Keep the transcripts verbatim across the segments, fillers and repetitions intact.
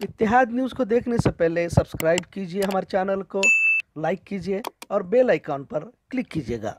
इत्तेहाद news को देखने से पहले सब्सक्राइब कीजिए हमारे चैनल को, लाइक कीजिए और बेल आइकॉन पर क्लिक कीजिएगा।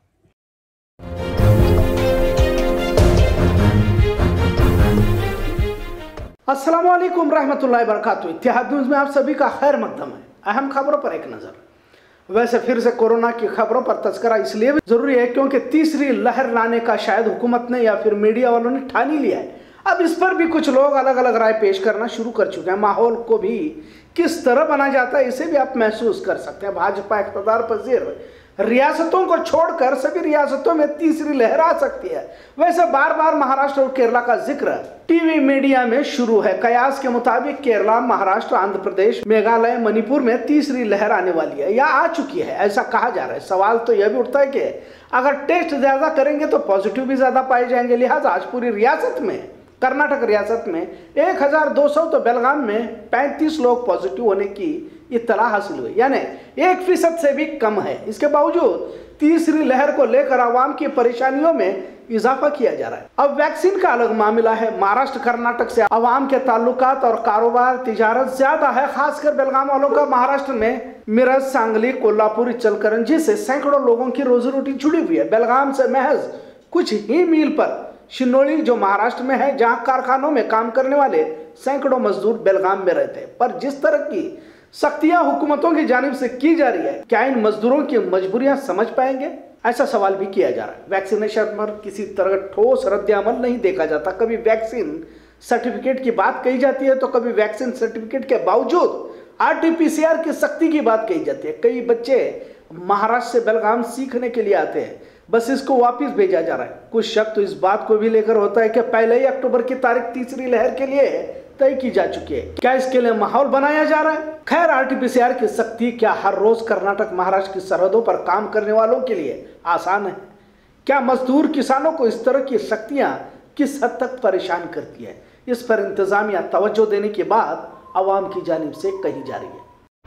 अस्सलाम वालेकुम रहमतुल्लाहि बरकातुहू। इत्तेहाद न्यूज़ में आप सभी का खैर मकदम है। अहम खबरों पर एक नज़र। वैसे फिर से कोरोना की खबरों पर तस्करा इसलिए भी जरूरी है क्योंकि तीसरी लहर लाने का शायद हुकूमत ने या फिर मीडिया वालों ने ठान ही लिया है। अब इस पर भी कुछ लोग अलग अलग राय पेश करना शुरू कर चुके हैं। माहौल को भी किस तरह बना जाता है इसे भी आप महसूस कर सकते हैं। भाजपा इक़्तिदार पजीर रियासतों को छोड़कर सभी रियासतों में तीसरी लहर आ सकती है। वैसे बार बार महाराष्ट्र और केरला का जिक्र टीवी मीडिया में शुरू है। कयास के मुताबिक केरला, महाराष्ट्र, आंध्र प्रदेश, मेघालय, मणिपुर में तीसरी लहर आने वाली है या आ चुकी है, ऐसा कहा जा रहा है। सवाल तो यह भी उठता है कि अगर टेस्ट ज्यादा करेंगे तो पॉजिटिव भी ज्यादा पाए जाएंगे। लिहाजा आज पूरी रियासत में, कर्नाटक रियासत में एक हजार दो सौ तो बेलगाम में पैंतीस लोग पॉजिटिव होने की इत्तला हासिल हुई, यानी एक फीसद से भी कम है। इसके बावजूद तीसरी लहर को लेकर आवाम की परेशानियों में इजाफा किया जा रहा है। अब वैक्सीन का अलग मामला है। महाराष्ट्र कर्नाटक से आवाम के ताल्लुकात और कारोबार, तिजारत ज्यादा है, खासकर बेलगाम वालों का। महाराष्ट्र में मिरज, सांगली, कोल्हापुर, इचलकरंजी से सैकड़ों लोगों की रोजी रोटी जुड़ी हुई है। बेलगाम से महज कुछ ही मील पर शिनोली जो महाराष्ट्र में है, जहां कारखानों में काम करने वाले सैकड़ों मजदूर बेलगाम में रहते हैं। पर जिस तरह की सख्तियां हुकूमतों की जानिब से की जा रही है, क्या इन मजदूरों की मजबूरियां समझ पाएंगे, ऐसा सवाल भी किया जा रहा है। वैक्सीनेशन पर किसी तरह ठोस रद्द अमल नहीं देखा जाता। कभी वैक्सीन सर्टिफिकेट की बात कही जाती है तो कभी वैक्सीन सर्टिफिकेट के बावजूद R T P C R की सख्ती की बात कही जाती है। कई बच्चे महाराष्ट्र से बेलगाम सीखने के लिए आते हैं, बस इसको वापस भेजा जा रहा है। कुछ शक तो इस बात को भी लेकर होता है कि पहले ही अक्टूबर की तारीख तीसरी लहर के लिए तय की जा चुकी है। क्या इसके लिए माहौल बनाया जा रहा है? खैर, R T P C R की सख्ती क्या हर रोज कर्नाटक महाराष्ट्र की सरहदों पर काम करने वालों के लिए आसान है? क्या मजदूर किसानों को इस तरह की सख्तियां किस हद तक परेशान करती है? इस पर इंतजामिया तवज्जो देने के बाद आवाम की जानिब से कही जा रही है।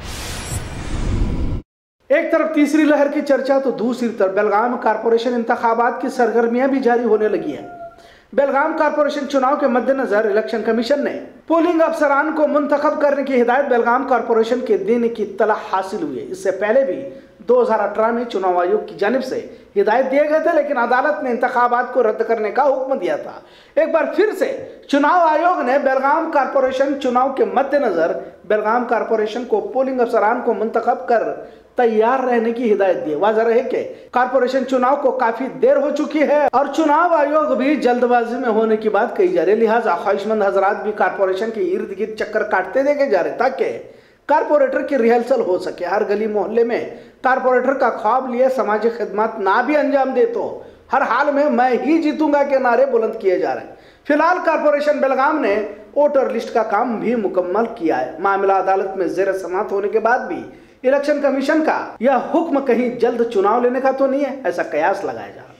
एक तरफ तीसरी लहर की चर्चा तो दूसरी तरफ बेलगाम कारपोरेशन इंतखाबात की सरगर्मियां भी जारी होने लगी हैं। बेलगाम कारपोरेशन चुनाव के मद्देनजर इलेक्शन कमीशन ने पोलिंग अफसरान को मुंतखब करने की हिदायत बेलगाम कारपोरेशन के देने की इत्तला हासिल हुई है। इससे पहले भी दो हज़ार अठारह में चुनाव आयोग की जानिब से हिदायत दिए गए थे, लेकिन अदालत ने इंतखाबात को रद्द करने का हुक्म दिया था। एक बार फिर से चुनाव आयोग ने बेलगाम कारपोरेशन चुनाव के मद्देनजर बेलगाम कारपोरेशन को पोलिंग अफसरान को मुंतखब कर तैयार रहने की हिदायत दी। वाज़ह रहे कि कारपोरेशन चुनाव को काफी देर हो चुकी है और चुनाव आयोग भी जल्दबाजी में होने की बात कही जा रही है। लिहाजा ख्वाहिशमंद हजरात भी कारपोरेशन के इर्द गिर्द चक्कर काटते देखे जा रहे ताकि कारपोरेटर की रिहर्सल हो सके। हर गली मोहल्ले में कारपोरेटर का ख्वाब लिए समाजी खिदमत ना भी अंजाम दे तो हर हाल में मैं ही जीतूंगा के नारे बुलंद किए जा रहे हैं। फिलहाल कारपोरेशन बेलगाम ने वोटर लिस्ट का काम भी मुकम्मल किया है। मामला अदालत में जेर समाअत होने के बाद भी इलेक्शन कमीशन का यह हुक्म कहीं जल्द चुनाव लेने का तो नहीं है, ऐसा कयास लगाया जा रहा है।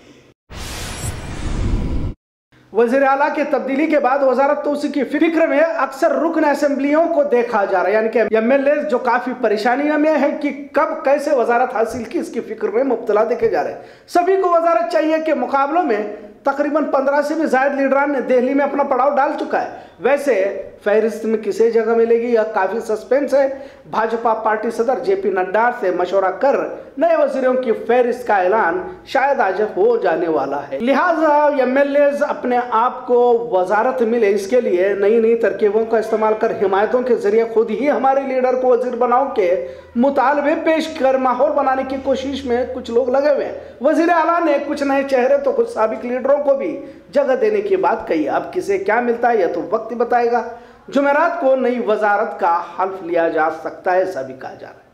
वजीर आला की तब्दीली के बाद वजारत तौसीक की फिक्र में अक्सर रुकन असेंबलियों को देखा जा रहा है, यानी कि एम एल ए जो काफी परेशानियों में है कि कब कैसे वजारत हासिल की, इसकी फिक्र में मुब्तला देखे जा रहे हैं। सभी को वजारत चाहिए कि मुकाबलों में तकरीबन पंद्रह से भी ज्यादा लीडरान ने दिल्ली में अपना पड़ाव डाल चुका है। वैसे फहरिस्त में किसे जगह मिलेगी यह काफी सस्पेंस है। भाजपा पार्टी सदर जे पी नड्डा से मशवरा कर नए वजीरों की फहरिस्त का ऐलान शायद आज हो जाने वाला है। लिहाजा एम एल ए अपने आप को वजारत मिले, इसके लिए नई नई तरकीबों का इस्तेमाल कर हिमायतों के जरिए खुद ही हमारे लीडर को वजीर बनाओ के मुतालबे पेश कर माहौल बनाने की कोशिश में कुछ लोग लगे हुए हैं। वजीर आला ने कुछ नए चेहरे तो कुछ साबिक लीडरों को भी जगह देने की बात कही। अब किसे क्या मिलता है यह तो वक्त बताएगा। जुमेरात को नई वजारत का हल्फ लिया जा सकता है, ऐसा भी कहा जा रहा है।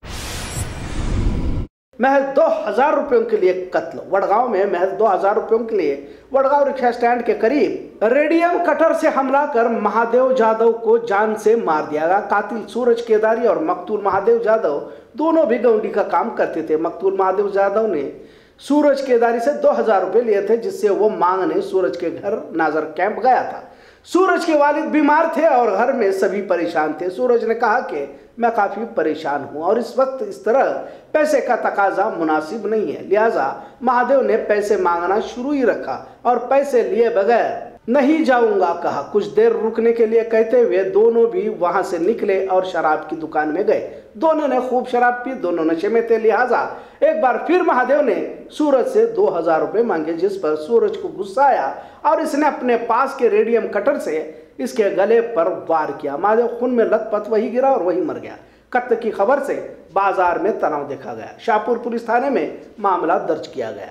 महज दो हजार रुपयों के लिए कत्ल। वडगांव में महज दो हजार रुपयों के लिए वडगांव रिक्शा स्टैंड के करीब रेडियम कटर से हमला कर महादेव जाधव को जान से मार दिया गया। कातिल सूरज केदारी और मकतूल महादेव जाधव दोनों भी गौंडी का काम करते थे। मकतूल महादेव जाधव ने सूरज केदारी से दो हजार रुपये लिए थे, जिससे वो मांगने सूरज के घर नाजर कैंप गया था। सूरज के वालिद बीमार थे और घर में सभी परेशान थे। सूरज ने कहा कि मैं काफी परेशान हूं और इस वक्त इस तरह पैसे का तकाजा मुनासिब नहीं है, लिहाजा महादेव ने पैसे मांगना शुरू ही रखा और पैसे लिए बगैर नहीं जाऊंगा कहा। कुछ देर रुकने के लिए कहते हुए दोनों भी वहां से निकले और शराब की दुकान में गए। दोनों ने खूब शराब पी, दोनों नशे में थे, लिहाजा एक बार फिर महादेव ने सूरज से दो हजार रुपये मांगे, जिस पर सूरज को गुस्सा आया और इसने अपने पास के रेडियम कटर से इसके गले पर वार किया। महादेव खून में लथपथ वही गिरा और वही मर गया। कत्ल की खबर से बाजार में तनाव देखा गया। शाहपुर पुलिस थाने में मामला दर्ज किया गया।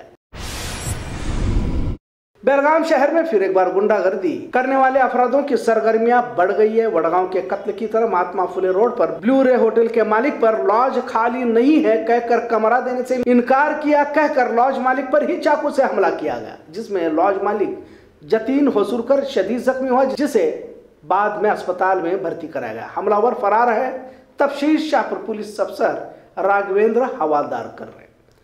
बेलगाम शहर में फिर एक बार गुंडागर्दी करने वाले अपराधों की सरगर्मियां बढ़ गई है। वडगांव के कत्ल की तरह महात्मा फुले रोड पर ब्लू रे होटल के मालिक पर लॉज खाली नहीं है कहकर कमरा देने से इनकार किया, कहकर लॉज मालिक पर ही चाकू से हमला किया गया, जिसमें लॉज मालिक जतीन होसुरकर शदीद जख्मी हुआ, जिसे बाद में अस्पताल में भर्ती कराया गया। हमलावर फरार है। तफ्तीश शाहपुर पुलिस अफसर राघवेंद्र हवालदार कर रहे।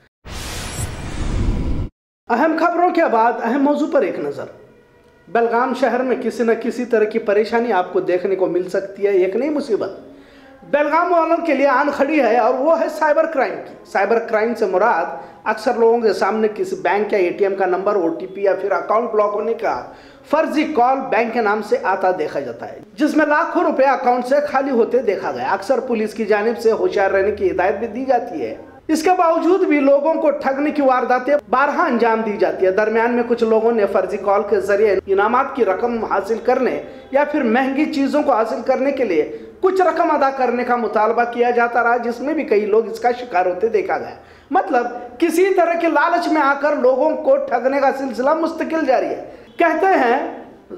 अहम खबरों के बाद अहम मौजू पर एक नजर। बेलगाम शहर में किसी न किसी तरह की परेशानी आपको देखने को मिल सकती है। एक नई मुसीबत बेलगाम वालों के लिए आन खड़ी है और वो है साइबर क्राइम की। साइबर क्राइम से मुराद अक्सर लोगों के सामने किसी बैंक या एटीएम का नंबर, ओटीपी या फिर अकाउंट ब्लॉक होने का फर्जी कॉल बैंक के नाम से आता देखा जाता है, जिसमें लाखों रुपए अकाउंट से खाली होते देखा गया। अक्सर पुलिस की जानिब से होशियार रहने की हिदायत भी दी जाती है। इसके बावजूद भी लोगों को ठगने की वारदातें बारहा अंजाम दी जाती है। दरमियान में कुछ लोगों ने फर्जी कॉल के जरिए इनामात की रकम हासिल करने या फिर महंगी चीजों को हासिल करने के लिए कुछ रकम अदा करने का मुतालबा किया जाता रहा, जिसमें भी कई लोग इसका शिकार होते देखा गया। मतलब किसी तरह के लालच में आकर लोगों को ठगने का सिलसिला मुस्तकिल जारी है। कहते हैं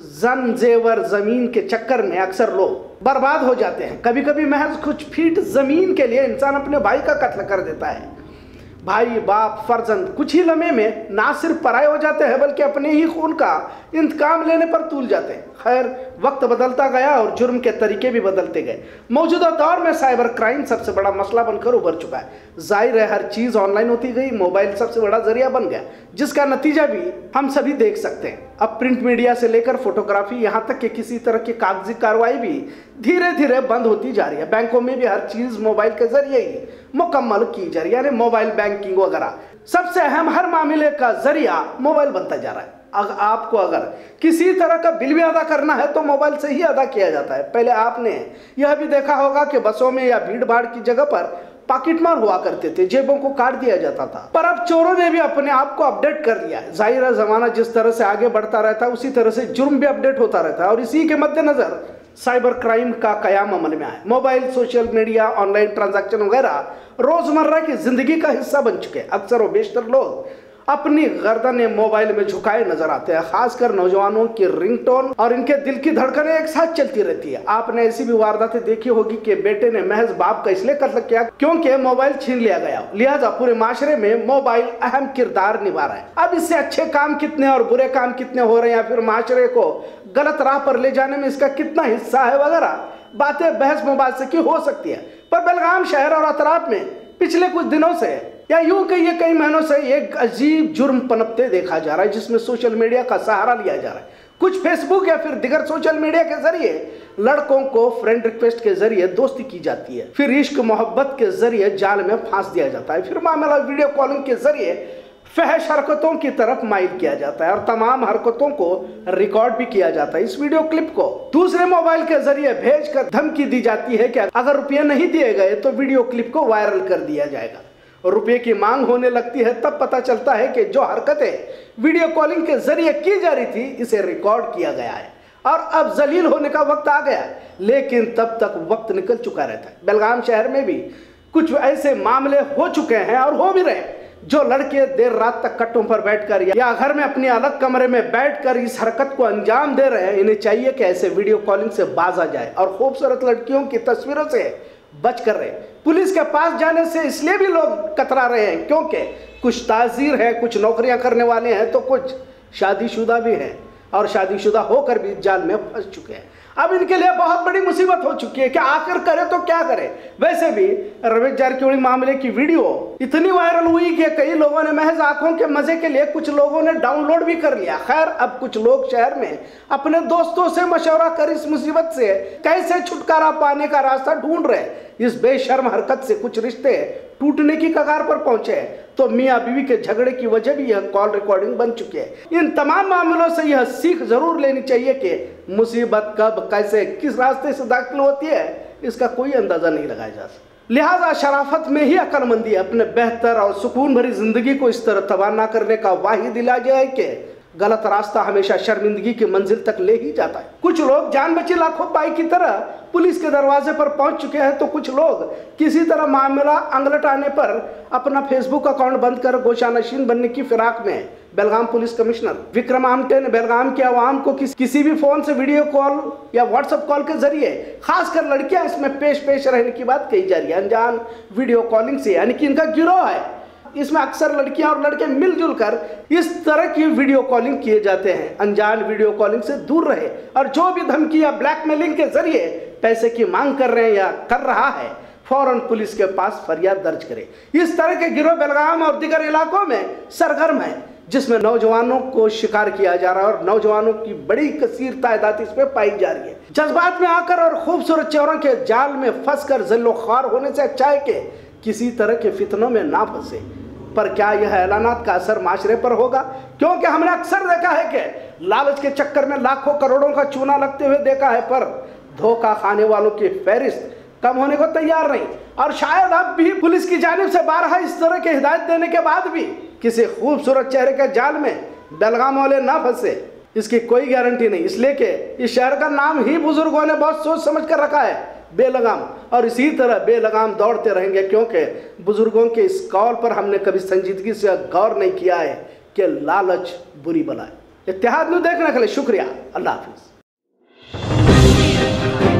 जन जेवर जमीन के चक्कर में अक्सर लोग बर्बाद हो जाते हैं। कभी कभी महज कुछ फीट जमीन के लिए इंसान अपने भाई का कत्ल कर देता है। भाई, बाप, फर्जंद कुछ ही लम्हे में ना सिर्फ पराये हो जाते हैं बल्कि अपने ही खून का इंतकाम लेने पर तूल जाते हैं। खैर, वक्त बदलता गया और जुर्म के तरीके भी बदलते गए। मौजूदा दौर में साइबर क्राइम सबसे बड़ा मसला बनकर उभर चुका है। जाहिर है हर चीज़ ऑनलाइन होती गई, मोबाइल सबसे बड़ा जरिया बन गया, जिसका नतीजा भी हम सभी देख सकते हैं। अब प्रिंट मीडिया से लेकर फोटोग्राफी, यहाँ तक कि किसी तरह की कागजी कार्रवाई भी धीरे धीरे बंद होती जा रही है। बैंकों में भी हर चीज़ मोबाइल के जरिए ही मुकम्मल की जा रही है, यानी मोबाइल बैंकिंग वगैरह सबसे अहम हर मामले का जरिया मोबाइल बनता जा रहा है। अगर आपको अगर किसी तरह का बिल भी अदा करना है तो मोबाइल से ही अदा किया जाता है। पहले आपने यह भी देखा होगा कि बसों में या भीड़ भाड़ की जगह पर पॉकेटमार हुआ करते थे, जेबों को काट दिया जाता था, पर अब चोरों ने भी अपने आप को अपडेट कर लिया है। जाहिर है जमाना जिस तरह से आगे बढ़ता रहता है उसी तरह से जुर्म भी अपडेट होता रहता है, और इसी के मद्देनजर साइबर क्राइम का कयाम अमल में आए। Mobile, social media, online transaction वगैरह रोजमर्रा की जिंदगी का हिस्सा बन चुके हैं। अक्सर व बेशतर लोग अपनी गर्दनें मोबाइल में झुकाए नजर आते हैं। खासकर नौजवानों की रिंगटोन और इनके दिल की धड़कनें एक साथ चलती रहती है। आपने ऐसी भी वारदातें देखी होगी कि बेटे ने महज बाप का इसलिए कत्ल किया क्योंकि मोबाइल छीन लिया गया, लिहाजा पूरे माशरे में मोबाइल अहम किरदार निभा रहा है। अब इससे अच्छे काम कितने और बुरे काम कितने हो रहे हैं, या फिर माशरे को गलत राह पर ले जाने में इसका कितना हिस्सा है वगैरह बातें बहस मुबासे की हो सकती है। पर बेलगाम शहर और अतराफ में पिछले कुछ दिनों से या यूं कहिए कई महीनों से एक अजीब जुर्म पनपते देखा जा रहा है, जिसमें सोशल मीडिया का सहारा लिया जा रहा है। कुछ फेसबुक या फिर दिगर सोशल मीडिया के जरिए लड़कों को फ्रेंड रिक्वेस्ट के जरिए दोस्ती की जाती है, फिर इश्क मोहब्बत के जरिए जाल में फांस दिया जाता है, फिर मामला वीडियो कॉलिंग के जरिए फहश हरकतों की तरफ माइल किया जाता है और तमाम हरकतों को रिकॉर्ड भी किया जाता है। इस वीडियो क्लिप को दूसरे मोबाइल के जरिए भेजकर धमकी दी जाती है कि अगर रुपये नहीं दिए गए तो वीडियो क्लिप को वायरल कर दिया जाएगा। रुपये की मांग होने लगती है, तब पता चलता है कि जो हरकतें वीडियो कॉलिंग के जरिए की जा रही थी इसे रिकॉर्ड किया गया है और अब जलील होने का वक्त आ गया, लेकिन तब तक वक्त निकल चुका रहता है। बेलगाम शहर में भी कुछ ऐसे मामले हो चुके हैं और हो भी रहे, जो लड़के देर रात तक कट्टों पर बैठकर या घर में अपने अलग कमरे में बैठकर इस हरकत को अंजाम दे रहे हैं। इन्हें चाहिए कि ऐसे वीडियो कॉलिंग से बाज आ जाए और खूबसूरत लड़कियों की तस्वीरों से बच कर रहे। पुलिस के पास जाने से इसलिए भी लोग कतरा रहे हैं क्योंकि कुछ ताजीर है, कुछ नौकरियां करने वाले हैं, तो कुछ शादीशुदा भी हैं और शादीशुदा होकर भी जाल में फंस चुके हैं। अब इनके लिए बहुत बड़ी मुसीबत हो चुकी है कि आखिर करे तो क्या करे। वैसे भी रमेश जारकिहोली मामले की वीडियो इतनी वायरल हुई कि कई लोगों ने महज आंखों के मजे के लिए कुछ लोगों ने डाउनलोड भी कर लिया। खैर, अब कुछ लोग शहर में अपने दोस्तों से मशवरा कर इस मुसीबत से कैसे छुटकारा पाने का रास्ता ढूंढ रहे। इस बेशर्म हरकत से कुछ रिश्ते टूटने की कगार पर पहुंचे तो तो मियाँ बीवी के झगड़े की वजह भी यह कॉल रिकॉर्डिंग बन चुकी है। इन तमाम मामलों से यह सीख जरूर लेनी चाहिए कि मुसीबत कब, कैसे, किस रास्ते से दाखिल होती है, इसका कोई अंदाजा नहीं लगाया जा सकता। लिहाजा शराफत में ही अक्लमंदी है। अपने बेहतर और सुकून भरी जिंदगी को इस तरह तबाह ना करने का वाहिद इलाज है कि गलत रास्ता हमेशा शर्मिंदगी की मंजिल तक ले ही जाता है। कुछ लोग जान बची लाखों पाई की तरह पुलिस के दरवाजे पर पहुंच चुके हैं, तो कुछ लोग किसी तरह मामला अंगलट आने पर अपना फेसबुक अकाउंट बंद कर गोशानशीन बनने की फिराक में। बेलगाम पुलिस कमिश्नर विक्रम आमटे ने बेलगाम के आवाम को किस, किसी भी फोन से वीडियो कॉल या व्हाट्सएप कॉल के जरिए, खासकर लड़कियां इसमें पेश पेश रहने की बात कही जा रही है। अनजान वीडियो कॉलिंग से, यानी कि इनका गिरोह है, इसमें अक्सर लड़कियां और लड़के मिलजुल कर इस तरह की वीडियो कॉलिंग किए जाते हैं। अनजान वीडियो कॉलिंग से दूर रहे और जो भी धमकी या ब्लैकमेलिंग के जरिए पैसे की मांग कर रहे हैं या कर रहा है, फौरन पुलिस के पास फरियाद दर्ज करे। इस तरह के गिरोह बेलगाम और दीगर इलाकों में सरगर्म है, जिसमें नौजवानों को शिकार किया जा रहा है और नौजवानों की बड़ी कसीर तादाद इसमें पाई जा रही है। जज्बात में आकर और खूबसूरत चेहरों के जाल में फंसकर जिल्लो ख्वार होने से अच्छा है कि किसी तरह के फितनों में ना फंसे। पर क्या यह ऐलानात का असर माशरे पर होगा? क्योंकि हमने अक्सर देखा है कि लालच के चक्कर में लाखों करोड़ों का चूना लगते हुए देखा है, पर धोखा खाने वालों की फहरिस्त कम होने को तैयार नहीं। और शायद अब भी पुलिस की जानिब से बारहा इस तरह की हिदायत देने के बाद भी किसी खूबसूरत चेहरे के जाल में बेलगाम वाले ना फंसे, इसकी कोई गारंटी नहीं। इसलिए कि इस शहर का नाम ही बुजुर्गों ने बहुत सोच समझ कर रखा है, बेलगाम, और इसी तरह बेलगाम दौड़ते रहेंगे, क्योंकि बुजुर्गों के इस कॉल पर हमने कभी संजीदगी से गौर नहीं किया है कि लालच बुरी बला है। इत्तेहाद न्यूज़ देखने के लिए शुक्रिया। अल्लाह हाफिज।